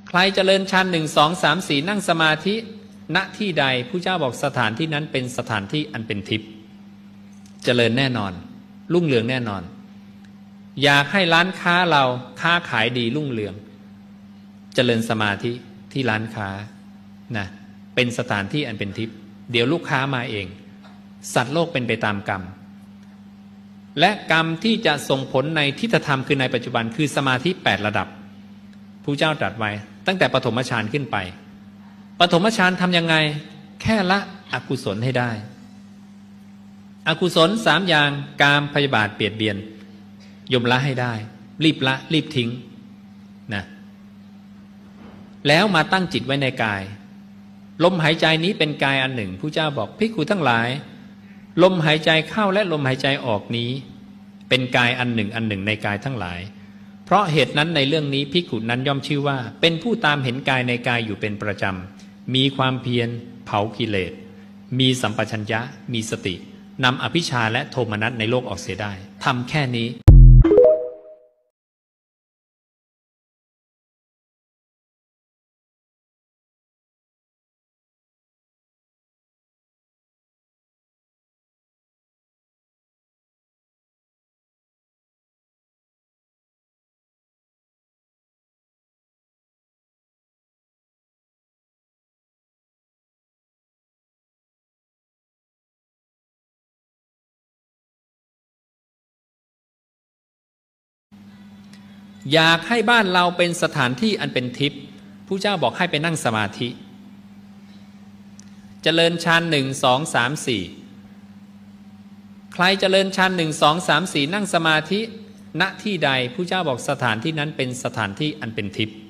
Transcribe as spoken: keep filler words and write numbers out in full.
ใครเจริญฌานหนึ่งสองสามสี่นั่งสมาธิณที่ใดผู้เจ้าบอกสถานที่นั้นเป็นสถานที่อันเป็นทิพย์เจริญแน่นอนรุ่งเรืองแน่นอนอยากให้ร้านค้าเราค้าขายดีรุ่งเรืองเจริญสมาธิที่ร้านค้านะเป็นสถานที่อันเป็นทิพย์เดี๋ยวลูกค้ามาเองสัตว์โลกเป็นไปตามกรรมและกรรมที่จะส่งผลในทิฏฐธรรมคือในปัจจุบันคือสมาธิแปดระดับผู้เจ้าตรัสไว้ตั้งแต่ปฐมฌานขึ้นไปปฐมฌานทำยังไงแค่ละอกุศลให้ได้อกุศลสามอย่างกามพยาบาทเบียดเบียนยมละให้ได้รีบละรีบทิ้งนะแล้วมาตั้งจิตไว้ในกายลมหายใจนี้เป็นกายอันหนึ่งผู้เจ้าบอกภิกขุทั้งหลายลมหายใจเข้าและลมหายใจออกนี้เป็นกายอันหนึ่งอันหนึ่งในกายทั้งหลายเพราะเหตุนั้นในเรื่องนี้ภิกขุนั้นย่อมชื่อว่าเป็นผู้ตามเห็นกายในกายอยู่เป็นประจำมีความเพียรเผากิเลสมีสัมปชัญญะมีสตินำอภิชาและโทมนัสในโลกออกเสียได้ทำแค่นี้อยากให้บ้านเราเป็นสถานที่อันเป็นทิพย์ผู้เจ้าบอกให้ไปนั่งสมาธิเจริญฌานหนึ่งสองสามสี่ใครเจริญฌานหนึ่งสองสามสี่นั่งสมาธิณที่ใดผู้เจ้าบอกสถานที่นั้นเป็นสถานที่อันเป็นทิพย์